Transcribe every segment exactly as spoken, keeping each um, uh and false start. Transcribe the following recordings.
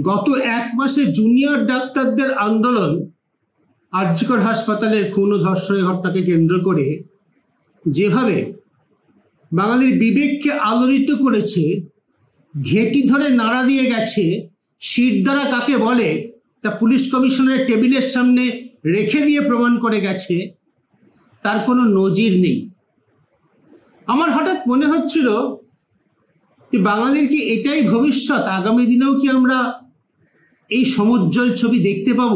গত এক মাসে জুনিয়র ডাক্তারদের আন্দোলন আর জি কর হাসপাতালের খুন ও ধর্ষণের ঘটনাকে কেন্দ্র করে যেভাবে বাঙালির বিবেককে আলোড়িত করেছে, ঘেঁটি ধরে নাড়া দিয়ে গেছে, শিরদাঁড়া কাকে বলে তা পুলিশ কমিশনারের টেবিলের সামনে রেখে দিয়ে প্রমাণ করে গেছে, তার কোনো নজির নেই। আমার হঠাৎ মনে হচ্ছিল যে বাঙালির কি এটাই ভবিষ্যৎ? আগামী দিনেও কি আমরা এই সমুজ্জ্বল ছবি দেখতে পাবো?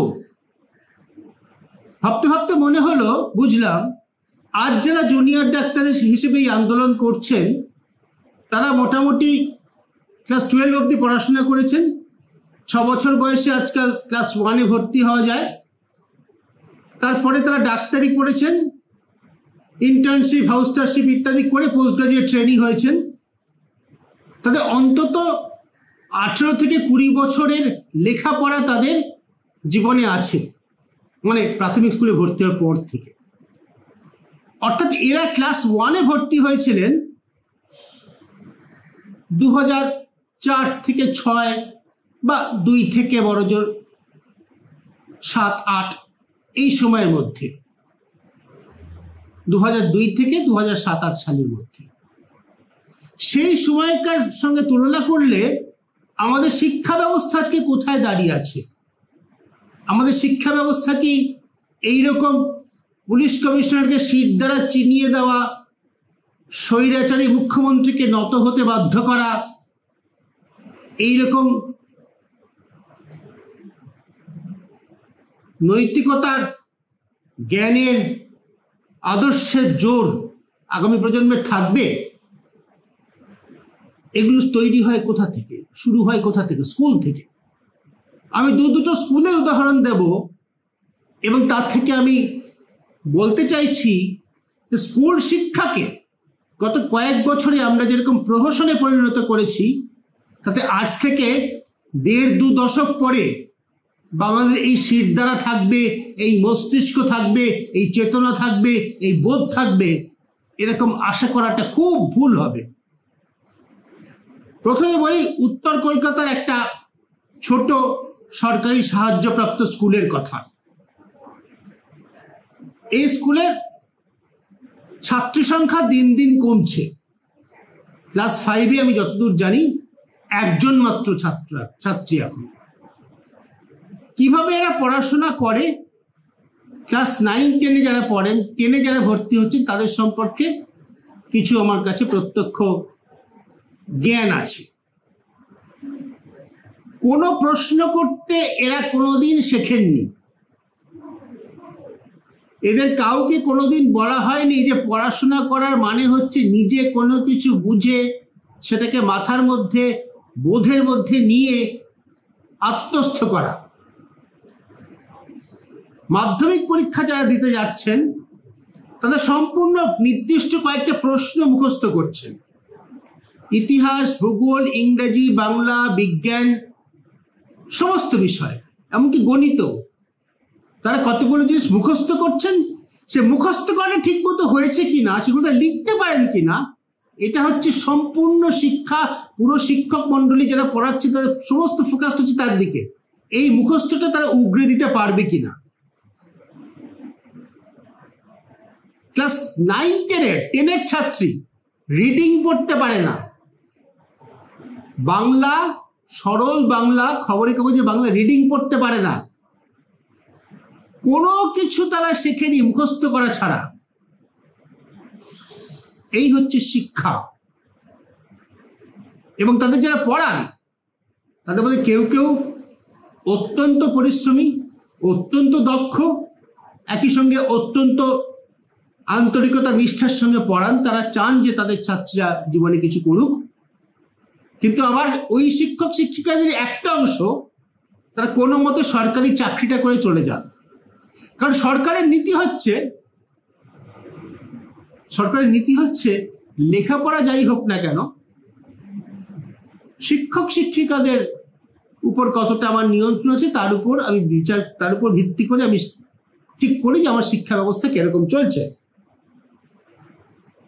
ভাবতে ভাবতে মনে হলো, বুঝলাম আজ যারা জুনিয়র ডাক্তার হিসেবে এই আন্দোলন করছেন তারা মোটামুটি ক্লাস টুয়েলভ অবধি পড়াশোনা করেছেন। ছ বছর বয়সে আজকাল ক্লাস ওয়ানে ভর্তি হওয়া যায়। তারপরে তারা ডাক্তারি পড়েছেন, ইন্টার্নশিপ, হাউস্টারশিপ ইত্যাদি করে পোস্ট গ্রাজুয়েট ট্রেনিং হয়েছেন। তাদের অন্তত আঠেরো থেকে কুড়ি বছরের লেখাপড়া তাদের জীবনে আছে, মানে প্রাথমিক স্কুলে ভর্তি হওয়ার পর থেকে। অর্থাৎ এরা ক্লাস ওয়ানে ভর্তি হয়েছিলেন দু হাজার চার থেকে ছয় বা দুই থেকে বড়জোর সাত আট এই সময়ের মধ্যে, দু হাজার দুই থেকে দু হাজার সাত আট সালের মধ্যে। সেই সময়কার সঙ্গে তুলনা করলে আমাদের শিক্ষা ব্যবস্থা আজকে কোথায় দাঁড়িয়ে আছে? আমাদের শিক্ষা ব্যবস্থা কি এইরকম পুলিশ কমিশনারকে শির দ্বারা চিনিয়ে দেওয়া, স্বৈরাচারী মুখ্যমন্ত্রীকে নত হতে বাধ্য করা, এইরকম নৈতিকতার, জ্ঞানের, আদর্শের জোর আগামী প্রজন্মের থাকবে? এগুলো তৈরি হয় কোথা থেকে, শুরু হয় কোথা থেকে? স্কুল থেকে। আমি দু দুটো স্কুলের উদাহরণ দেব এবং তার থেকে আমি বলতে চাইছি যে স্কুল শিক্ষাকে গত কয়েক বছরে আমরা যেরকম প্রহসনে পরিণত করেছি, তাতে আজ থেকে দেড় দু দশক পরে বাংলাদেশের এই শিরদাঁড়া থাকবে, এই মস্তিষ্ক থাকবে, এই চেতনা থাকবে, এই বোধ থাকবে, এরকম আশা করাটা খুব ভুল হবে। প্রথমে বলি উত্তর কলকাতার একটা ছোট সরকারি সাহায্যপ্রাপ্ত স্কুলের কথা। এই স্কুলের ছাত্রী সংখ্যা দিন দিন কমছে। ক্লাস ফাইভে আমি যতদূর জানি একজন মাত্র ছাত্র ছাত্রী এখন। কিভাবে এরা পড়াশোনা করে? ক্লাস নাইন টেনে যারা পড়েন, টেনে যারা ভর্তি হচ্ছেন, তাদের সম্পর্কে কিছু আমার কাছে প্রত্যক্ষ জ্ঞান আছে। কোনো প্রশ্ন করতে এরা কোনোদিন শেখেননি। এদের কাউকে কোনোদিন বলা হয়নি যে পড়াশোনা করার মানে হচ্ছে নিজে কোনো কিছু বুঝে সেটাকে মাথার মধ্যে, বোধের মধ্যে নিয়ে আত্মস্থ করা। মাধ্যমিক পরীক্ষা যারা দিতে যাচ্ছেন তাদের সম্পূর্ণ নির্দিষ্ট কয়েকটা প্রশ্ন মুখস্থ করছেন। ইতিহাস, ভূগোল, ইংরেজি, বাংলা, বিজ্ঞান, সমস্ত বিষয়, এমনকি গণিত। তারা কতগুলো জিনিস মুখস্থ করছেন। সে মুখস্থ করাটা ঠিক মতো হয়েছে কিনা, সেগুলো লিখতে পারেন কিনা, এটা হচ্ছে সম্পূর্ণ শিক্ষা। পুরো শিক্ষক মন্ডলী যারা পড়াচ্ছে তাদের সমস্ত ফোকাস হচ্ছে তার দিকে, এই মুখস্থটা তারা উগড়ে দিতে পারবে কিনা। ক্লাস নাইন টেনের টেনের ছাত্রী রিডিং পড়তে পারে না। বাংলা, সরল বাংলা, খবরের কাগজে বাংলা রিডিং পড়তে পারে না। কোনো কিছু তারা শেখেনি মুখস্থ করা ছাড়া। এই হচ্ছে শিক্ষা। এবং তাদের যারা পড়ান তাদের মধ্যে কেউ কেউ অত্যন্ত পরিশ্রমী, অত্যন্ত দক্ষ, একই সঙ্গে অত্যন্ত আন্তরিকতা, নিষ্ঠার সঙ্গে পড়ান। তারা চান যে তাদের ছাত্রীরা জীবনে কিছু করুক। কিন্তু আবার ওই শিক্ষক শিক্ষিকাদের একটা অংশ তারা কোনো মতে সরকারি চাকরিটা করে চলে যান। কারণ সরকারের নীতি হচ্ছে সরকারের নীতি হচ্ছে লেখাপড়া যাই হোক না কেন, শিক্ষক শিক্ষিকাদের উপর কতটা আমার নিয়ন্ত্রণ আছে তার উপর আমি বিচার, তার উপর ভিত্তি করে আমি ঠিক করি যে আমার শিক্ষা ব্যবস্থা কিরকম চলছে।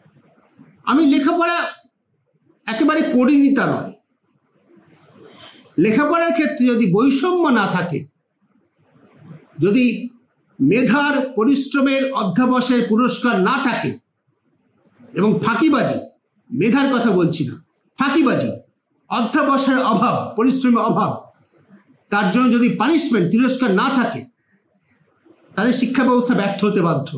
আমি লেখাপড়া একেবারে করিনি তা নয়। লেখাপড়ার ক্ষেত্রে যদি বৈষম্য না থাকে, যদি মেধার পরিশ্রমের অধ্যাবসায়ের পুরস্কার না থাকে এবং ফাঁকিবাজি, মেধার কথা বলছি না, ফাঁকিবাজি, অধ্যাবসায়ের অভাব, পরিশ্রমের অভাব, তার জন্য যদি পানিশমেন্ট, তিরস্কার না থাকে, তাহলে শিক্ষা ব্যবস্থা ব্যর্থ হতে বাধ্য।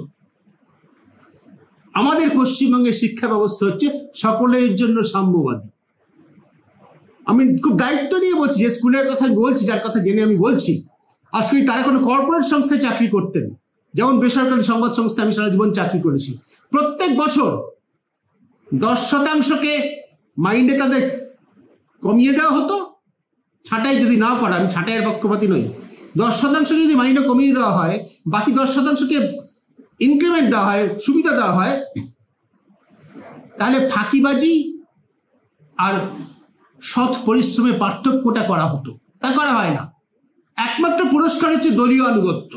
আমাদের পশ্চিমবঙ্গের শিক্ষা ব্যবস্থা হচ্ছে সকলের জন্য সাম্যবাদী। আমি খুব দায়িত্ব নিয়ে বলছি, যে স্কুলের কথা বলছি, যার কথা জেনে আমি বলছি, আজকে তারা কোনো কর্পোরেট সংস্থায় চাকরি করতেন, যেমন বেসরকারি সংবাদ সংস্থায় আমি সারা জীবন চাকরি করেছি, প্রত্যেক বছর দশ শতাংশকে মাইন্ডে তাদের কমিয়ে দেওয়া হতো, ছাঁটাই যদি না করা, আমি ছাঁটাইয়ের পক্ষপাতী নই, দশ শতাংশ যদি মাইন্ডে কমিয়ে দেওয়া হয়, বাকি দশ শতাংশকে ইনক্রিমেন্ট দেওয়া হয়, সুবিধা দেওয়া হয়, তাহলে ফাঁকিবাজি আর সৎ পরিশ্রমের পার্থক্যটা করা হতো। তা করা হয় না। একমাত্র পুরস্কার হচ্ছে দলীয় আনুগত্য।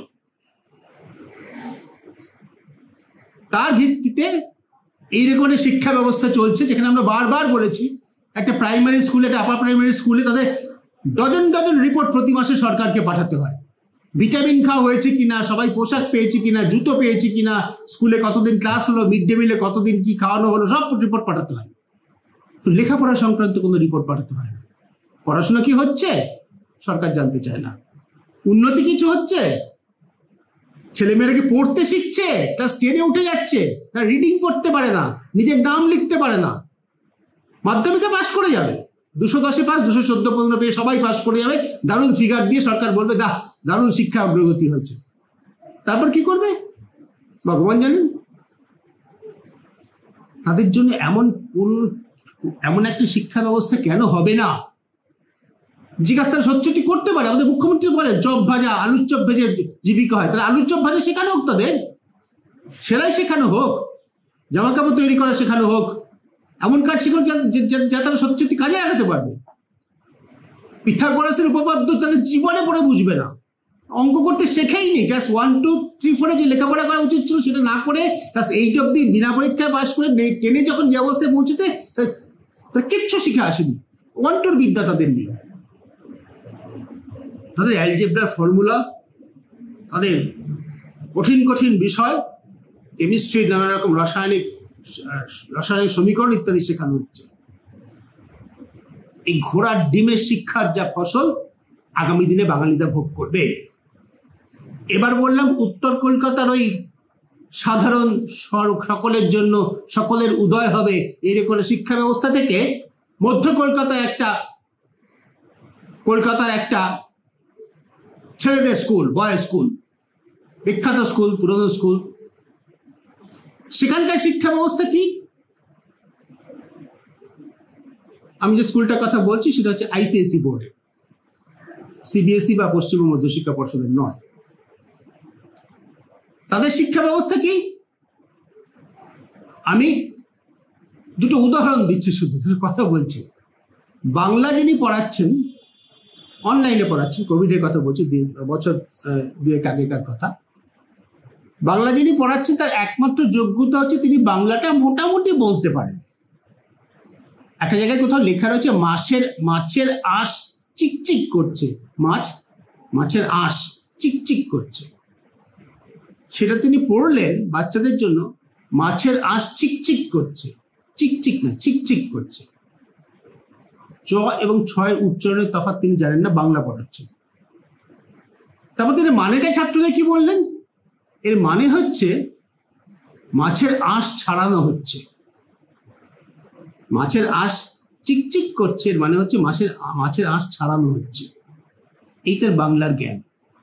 তার ভিত্তিতে এই রকমের শিক্ষা ব্যবস্থা চলছে, যেখানে আমরা বারবার বলেছি, একটা প্রাইমারি স্কুলে, একটা আপার প্রাইমারি স্কুলে তাদের ডজন ডজন রিপোর্ট প্রতি মাসে সরকারকে পাঠাতে হয়। ভিটামিন খাওয়া হয়েছে কিনা, সবাই পোশাক পেয়েছে কিনা, জুতো পেয়েছে কিনা, স্কুলে কতদিন ক্লাস হলো, মিড ডে মিলে কতদিন কি খাওয়ানো হলো, সব রিপোর্ট পাঠাতে হয়। লেখাপড়া সংক্রান্ত কোনো রিপোর্ট পাঠাতে হয় না। পড়াশোনা কি হচ্ছে সরকার জানতে চায় না। উন্নতি কিছু হচ্ছে, ছেলেমেয়েরা কি পড়তে শিখছে, ক্লাস টেনে উঠে যাচ্ছে, তারা রিডিং পড়তে পারে না, নিজের নাম লিখতে পারে না, মাধ্যমিকে পাস করে যাবে, দুশো দশে পাস, দুশো চোদ্দ পনেরো পেয়ে সবাই পাস করে যাবে, দারুণ ফিগার দিয়ে সরকার বলবে দা দারুণ শিক্ষা অগ্রগতি হয়েছে। তারপর কি করবে ভগবান জানেন। তাদের জন্য এমন কোন এমন একটা শিক্ষা ব্যবস্থা কেন হবে না? জিজ্ঞাসা তারা সত্যি করতে পারে। আমাদের মুখ্যমন্ত্রী বলে চপ ভাজা, আলুর চপ ভেজে জীবিকা হয়, তাহলে আলুর চপ ভাজা শেখানো হোক, তাদের সেলাই শেখানো হোক, জামা কাপড় তৈরি করা শেখানো হোক, এমন কাজ শেখানো যা তারা সত্যি কাজে লাগাতে পারবে। পিথাগোরাসের উপপাদ্য তাহলে জীবনে পড়ে বুঝবে না, অঙ্ক করতে শেখেইনি, ক্লাস ওয়ান টু থ্রি ফোরে যে লেখাপড়া করা উচিত ছিল সেটা না করে ক্লাস এইট অব্দি বিনা পরীক্ষায় পাস করে টেনে যখন যে অবস্থায় পৌঁছেতে তারা কিচ্ছু শিখে আসেনি। ওয়ান টুর বিদ্যা তাদের নেই, তাদের অ্যালজেব্রার ফর্মুলা, তাদের কঠিন কঠিন বিষয়, কেমিস্ট্রির নানা রকম রাসায়নিক রাসায়নিক সমীকরণ ইত্যাদি শেখানো হচ্ছে। এই ঘোড়ার ডিমের শিক্ষার যা ফসল আগামী দিনে বাঙালিরা ভোগ করবে। এবার বললাম উত্তর কলকাতার ওই সাধারণ সকলের জন্য সকলের উদয় হবে এরকম শিক্ষা ব্যবস্থা থেকে মধ্য কলকাতায় একটা কলকাতার একটা ছেলেদের স্কুল, বয়েজ স্কুল, বিখ্যাত স্কুল, পুরনো স্কুল, সেখানকার শিক্ষা ব্যবস্থা কি? আমি যে স্কুলটার কথা বলছি সেটা হচ্ছে আইসিএসই বোর্ডে, সিবিএসই বা পশ্চিমবঙ্গ মধ্যশিক্ষা পর্ষদের নয়। তাদের শিক্ষা ব্যবস্থা কি? আমি দুটো উদাহরণ দিচ্ছি, শুধু কথা বলছি। বাংলা যিনি পড়াচ্ছেন, অনলাইনে পড়াচ্ছেন, কোভিডের কথা বলছি, বছর দুয়েক আগেকার কথা। বাংলা যিনি পড়াচ্ছেন তার একমাত্র যোগ্যতা হচ্ছে তিনি বাংলাটা মোটামুটি বলতে পারেন। একটা জায়গায় কোথাও লেখা রয়েছে মাছের মাছের আঁশ চিকচিক করছে, মাছ মাছের আঁশ চিকচিক করছে, সেটা তিনি পড়লেন বাচ্চাদের জন্য, মাছের আঁশ চিকচিক করছে, চিকচিক না চিকচিক করছে। চ এবং ছয়ের উচ্চারণের তফাৎ তিনি জানেন না, বাংলা পড়াচ্ছেন। তারপর তিনি মানেটা ছাত্রদের কি বললেন? এর মানে হচ্ছে মাছের আঁশ ছাড়ানো হচ্ছে, মাছের আঁশ চিকচিক করছে, এর মানে হচ্ছে মাছের মাছের আঁশ ছাড়ানো হচ্ছে। এই তার বাংলার জ্ঞান।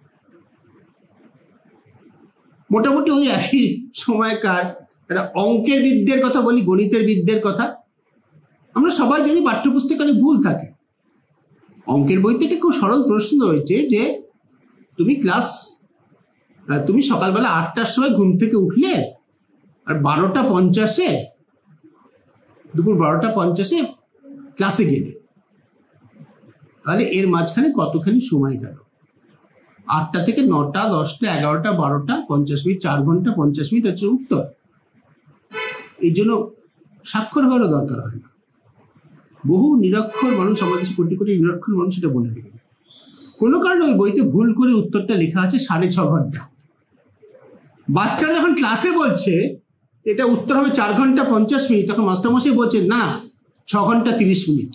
মোটামুটি ওই একই সময়কার একটা অঙ্কের বিদ্যের কথা বলি, গণিতের বিদ্যের কথা। আমরা সবাই জানি পাঠ্যপুস্তকে অনেক ভুল থাকে। অঙ্কের বইতে একটা খুব সরল প্রশ্ন রয়েছে যে তুমি ক্লাস তুমি সকালবেলা আটটার সময় ঘুম থেকে উঠলে আর বারোটা পঞ্চাশে দুপুর বারোটা পঞ্চাশে ক্লাসে গেলে, তাহলে এর মাঝখানে কতখানি সময় গেল? আটটা থেকে নটা, দশটা, এগারোটা, বারোটা, পঞ্চাশ মিনিট, চার ঘন্টা পঞ্চাশ মিনিট হচ্ছে উত্তর। এই জন্য স্বাক্ষর হওয়ারও দরকার হয় না। বহু নিরক্ষর মানুষ, আমাদের কোটি কোটি নিরক্ষর মানুষ এটা বলে দেবেন। কোনো কারণে ওই বইতে ভুল করে উত্তরটা লেখা আছে সাড়ে ছ ঘন্টা। বাচ্চারা যখন ক্লাসে বলছে এটা উত্তর হবে চার ঘন্টা পঞ্চাশ মিনিট, তখন মাস্টারমশাই বলছেন না ছ ঘন্টা তিরিশ মিনিট।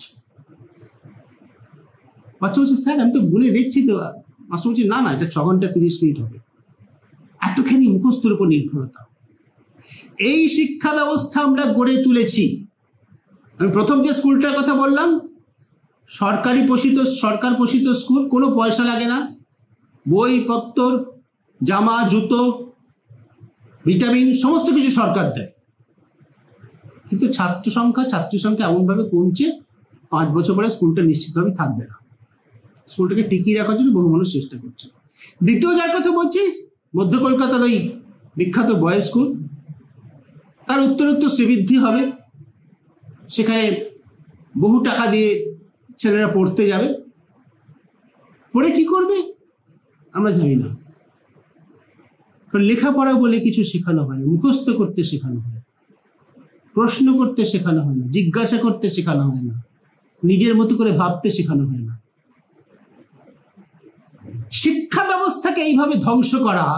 বাচ্চা বলছে স্যার আমি তো গুনে দেখছি তো। মাস্টার বলছে না না এটা ছ ঘন্টা তিরিশ মিনিট হবে। এতখানি মুখস্থের উপর নির্ভরতা। এই শিক্ষা ব্যবস্থা আমরা গড়ে তুলেছি। আমি প্রথম যে স্কুলটার কথা বললাম, সরকারি পোষিত, সরকার পোষিত স্কুল, কোনো পয়সা লাগে না, বইপত্র, জামা, জুতো, ভিটামিন সমস্ত কিছু সরকার দেয়। কিন্তু ছাত্র সংখ্যা ছাত্রী সংখ্যা এমনভাবে কমছে, পাঁচ বছর পরে স্কুলটা নিশ্চিতভাবে থাকবে না। স্কুলটাকে টিকিয়ে রাখার জন্য বহু মানুষ চেষ্টা করছে। দ্বিতীয় যার কথা বলছি, মধ্য কলকাতার ওই বিখ্যাত বয়েজ স্কুল, তার উত্তরোত্তর শ্রীবৃদ্ধি হবে। সেখানে বহু টাকা দিয়ে ছেলেরা পড়তে যাবে। পড়ে কি করবে আমরা জানি না। কারণ লেখাপড়া বলে কিছু শেখানো হয় না, মুখস্থ করতে শেখানো হয়, প্রশ্ন করতে শেখানো হয় না, জিজ্ঞাসা করতে শেখানো হয় না, নিজের মতো করে ভাবতে শেখানো হয় না। শিক্ষা ব্যবস্থাকে এইভাবে ধ্বংস করা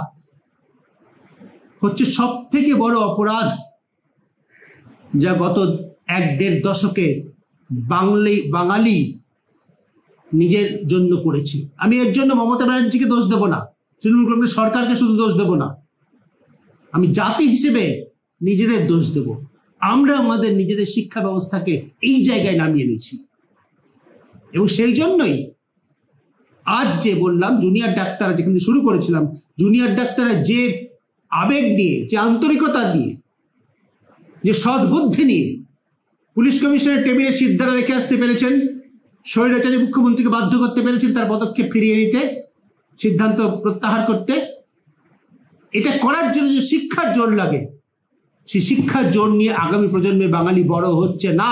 হচ্ছে সব থেকে বড় অপরাধ যা গত এক দেড় দশকে বাঙালি বাঙালি নিজের জন্য করেছে। আমি এর জন্য মমতা ব্যানার্জিকে দোষ দেব না, তৃণমূল কংগ্রেস সরকারকে শুধু দোষ দেব না, আমি জাতি হিসেবে নিজেদের দোষ দেব। আমরা আমাদের নিজেদের শিক্ষা ব্যবস্থাকে এই জায়গায় নামিয়ে নিয়েছি। এবং সেই জন্যই আজ যে বললাম জুনিয়র ডাক্তাররা, যেখান থেকে শুরু করেছিলাম, জুনিয়র ডাক্তাররা যে আবেগ নিয়ে, যে আন্তরিকতা নিয়ে, যে সদ্বুদ্ধি নিয়ে পুলিশ কমিশনের টেবিলে সিদ্ধারা রেখে আসতে পেরেছেন, স্বৈরাচারী মুখ্যমন্ত্রীকে বাধ্য করতে পেরেছেন তার পদক্ষেপ ফিরিয়ে নিতে, সিদ্ধান্ত প্রত্যাহার করতে। এটা করার জন্য যে শিক্ষার জোর লাগে, সেই শিক্ষার জোর নিয়ে আগামী প্রজন্মের বাঙালি বড় হচ্ছে না।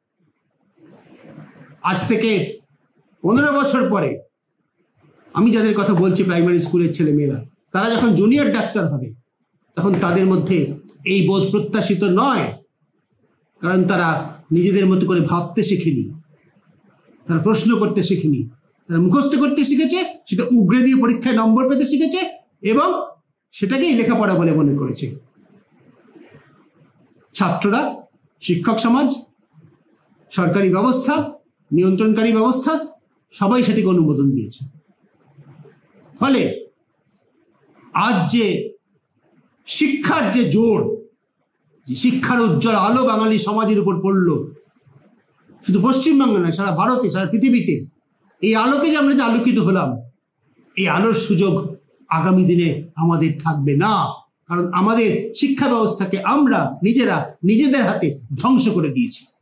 আজ থেকে পনেরো বছর পরে আমি যাদের কথা বলছি, প্রাইমারি স্কুলের ছেলে মেয়েরা, তারা যখন জুনিয়র ডাক্তার হবে তখন তাদের মধ্যে এই বোধ প্রত্যাশিত নয়। কারণ তারা নিজেদের মতো করে ভাবতে শিখেনি, তারা প্রশ্ন করতে শিখেনি, তারা মুখস্থ করতে শিখেছে, সেটা উগরে দিয়ে পরীক্ষায় নম্বর পেতে শিখেছে এবং সেটাকেই লেখাপড়া বলে মনে করেছে। ছাত্ররা, শিক্ষক সমাজ, সরকারি ব্যবস্থা, নিয়ন্ত্রণকারী ব্যবস্থা সবাই সেটিকে অনুমোদন দিয়েছে। ফলে আজ যে শিক্ষার যে জোর, শিক্ষার উজ্জ্বল আলো বাঙালি সমাজের উপর পড়ল, শুধু পশ্চিমবঙ্গে নয়, সারা ভারতে, সারা পৃথিবীতে, এই আলোকে যে আমরা যে আলোকিত হলাম, এই আলোর সুযোগ আগামী দিনে আমাদের থাকবে না। কারণ আমাদের শিক্ষা ব্যবস্থাকে আমরা নিজেরা নিজেদের হাতে ধ্বংস করে দিয়েছি।